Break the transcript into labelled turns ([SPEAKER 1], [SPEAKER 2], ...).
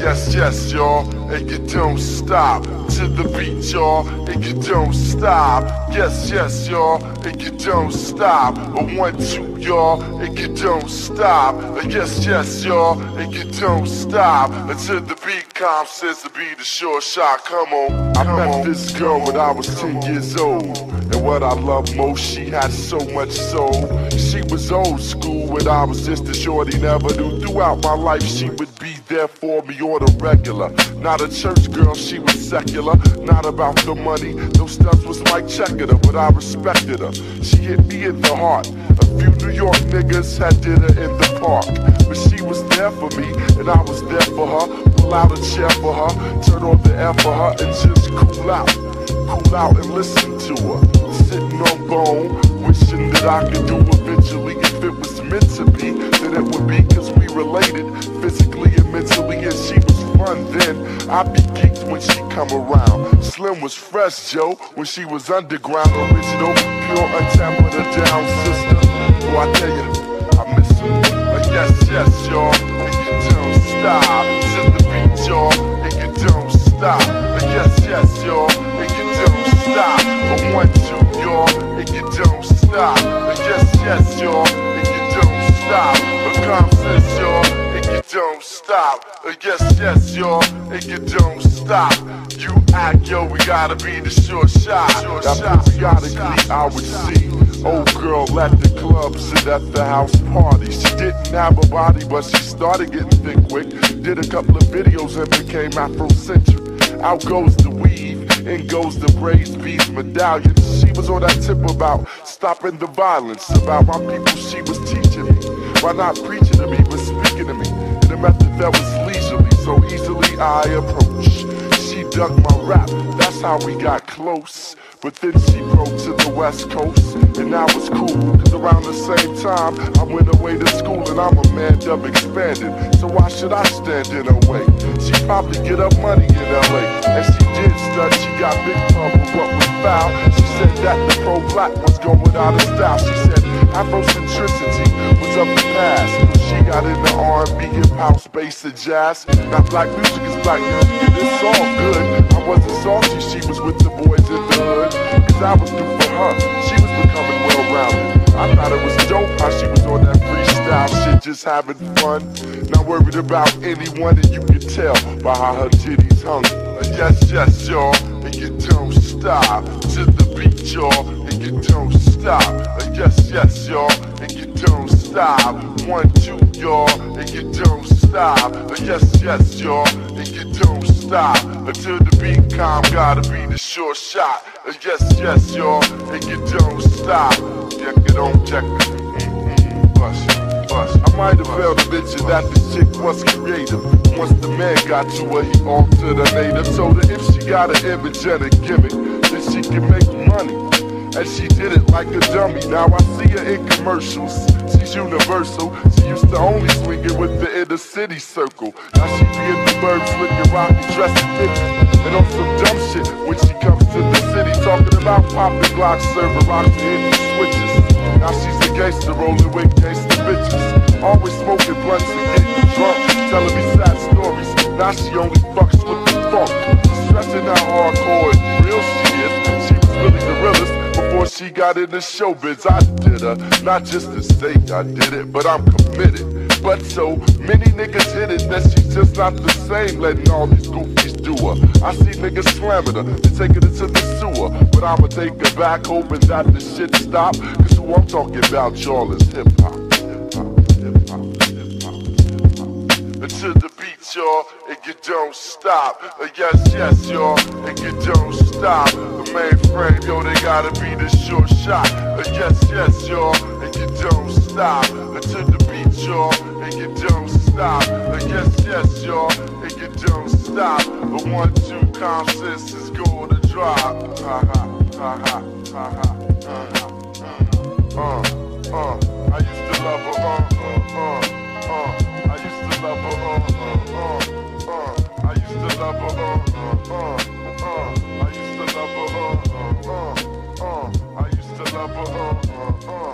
[SPEAKER 1] Yes, yes, y'all, and you don't stop. To the beat, y'all, and you don't stop. Yes, yes, y'all, and you don't stop. A 1, 2, y'all, and you don't stop. Yes, yes, y'all, and you don't stop. Until the beat comes, says to be the short shot. Come on, I met this girl when I was 10 years old. And what I love most, she had so much soul. She was old school and I was just a shorty, never knew. Throughout my life she would be there for me on a regular. Not a church girl, she was secular. Not about the money, those stunts was like checking her, but I respected her. She hit me in the heart. A few New York niggas had dinner in the park, but she was there for me and I was there for her. Pull out a chair for her, turn on the air for her, and just cool out and listen to her. Sitting on bone, wishing that I could do eventually. If it was meant to be, then it would be, cause we related physically and mentally, and she was fun then. I'd be geeked when she come around. Slim was fresh, Joe, when she was underground. Original, pure, untampered down sister. Oh, I tell you, I miss her. Yes, yes, y'all, and you don't stop. To the beat, y'all, and you don't stop. Yes, yes, y'all, and you don't stop. A 1, 2, y'all, and you don't stop. Yes, yes, y'all, and you don't stop. A conference, y'all, and you don't stop. Yes, yes, y'all, and you don't stop. You act, yo, we gotta be the short shot. That periodically I would see old girl at the club, sit at the house party. She didn't have a body, but she started getting thick quick. Did a couple of videos and became Afrocentric. Out goes the weave, in goes the braids, beads, medallions. She was on that tip about stopping the violence, about my people she was teaching me. Why not preaching to me, but speaking to me in a method that was leisurely, so easily I approach. She dug my rap, that's how we got close. But then she broke to the West Coast, and that was cool, cause around the same time I went away to school and I'm a man up expanding. So why should I stand in her way? She probably get up money in LA, and she did stunt, she got big trouble, what was foul. She said that the pro-black was going out of style. She said Afrocentricity was of the past. She got into R&B, hip-hop, bass, and jazz. Now black music is black music and it's all good. I wasn't salty, she was with the boys in the hood, cause I was new for her, she was becoming well-rounded. I thought it was dope how she was on that freestyle shit, just having fun, not worried about anyone, and you can tell by how her titties hung. Yes, yes, y'all, and you don't stop. To the beat, y'all, and you don't stop. Yes, yes, y'all, and you don't stop. 1, 2, y'all, and you don't stop. Yes, yes, y'all, and you don't stop. Until the beat calm, gotta be the short shot. Yes, yes, y'all, and you don't stop. Check it on, check it. Bust. I might have failed to mention that the chick was creative. Once the man got to her, he altered her native. Told her if she got an image and a gimmick, then she can make money. And she did it like a dummy. Now I see her in commercials. She's universal. She used to only swing it with the inner city circle. Now she be in the burbs looking rocky, dressing 50. And on some dumb shit when she comes to the city, talking about popping blocks, serving rocks, and hitting switches. Now she's a gangster rolling with gangster bitches. Always smoking blunts and getting drunk, telling me sad stories. Now she only fucks with the funk. Stressing how hardcore and real she is. She was really the realest. Before she got into showbiz, I did her. Not just to say I did it, but I'm committed. But so many niggas hit it that she's just not the same, letting all these goofies do her. I see niggas slamming her and taking it to the sewer, but I'ma take her back, hoping that the shit stop. Cause who I'm talking about, y'all, is hip-hop. To the beat, y'all, and you don't stop. Yes, yes, y'all, and you don't stop. The mainframe, yo, they gotta be the short shot. Yes, yes, y'all, and you don't stop. To the beat, y'all, and you don't stop. Yes, yes, y'all, and you don't stop. The 1, 2 concepts is going to drop. Ha ha, ha ha, ha ha. I used to love her, I used to love her, I used to love her, I used to love her, I used to love her,